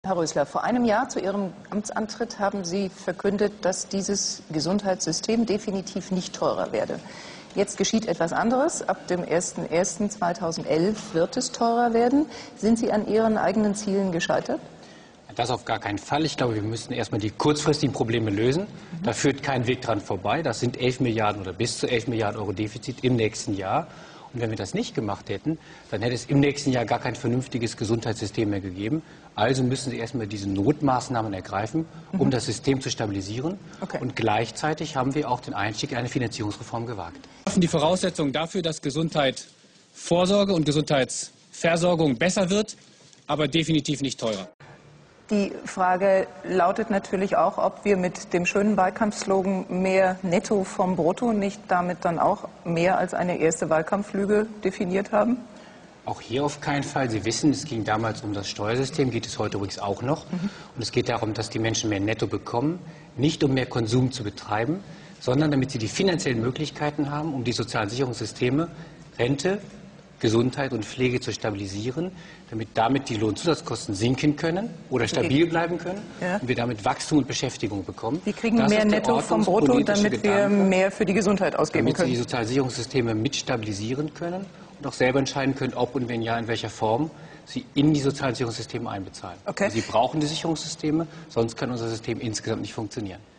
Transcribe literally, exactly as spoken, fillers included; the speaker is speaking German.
Herr Rösler, vor einem Jahr zu Ihrem Amtsantritt haben Sie verkündet, dass dieses Gesundheitssystem definitiv nicht teurer werde. Jetzt geschieht etwas anderes. Ab dem ersten ersten zweitausendelf wird es teurer werden. Sind Sie an Ihren eigenen Zielen gescheitert? Das auf gar keinen Fall. Ich glaube, wir müssen erstmal die kurzfristigen Probleme lösen. Mhm. Da führt kein Weg dran vorbei. Das sind elf Milliarden oder bis zu elf Milliarden Euro Defizit im nächsten Jahr. Und wenn wir das nicht gemacht hätten, dann hätte es im nächsten Jahr gar kein vernünftiges Gesundheitssystem mehr gegeben. Also müssen Sie erstmal diese Notmaßnahmen ergreifen, um mhm. das System zu stabilisieren. Okay. Und gleichzeitig haben wir auch den Einstieg in eine Finanzierungsreform gewagt. Die Voraussetzungen dafür, dass Gesundheitsvorsorge und Gesundheitsversorgung besser wird, aber definitiv nicht teurer. Die Frage lautet natürlich auch, ob wir mit dem schönen Wahlkampfslogan mehr Netto vom Brutto nicht damit dann auch mehr als eine erste Wahlkampflüge definiert haben? Auch hier auf keinen Fall. Sie wissen, es ging damals um das Steuersystem, geht es heute übrigens auch noch. Mhm. Und es geht darum, dass die Menschen mehr Netto bekommen, nicht um mehr Konsum zu betreiben, sondern damit sie die finanziellen Möglichkeiten haben, um die sozialen Sicherungssysteme, Rente, Gesundheit und Pflege zu stabilisieren, damit damit die Lohnzusatzkosten sinken können oder stabil bleiben können ja. und wir damit Wachstum und Beschäftigung bekommen. Wir kriegen das mehr Netto vom Brutto, damit wir mehr für die Gesundheit ausgeben damit können. Damit wir die Sozialsicherungssysteme mit stabilisieren können und auch selber entscheiden können, ob und wenn ja, in welcher Form sie in die sozialen Sicherungssysteme einbezahlen. Okay. Sie brauchen die Sicherungssysteme, sonst kann unser System insgesamt nicht funktionieren.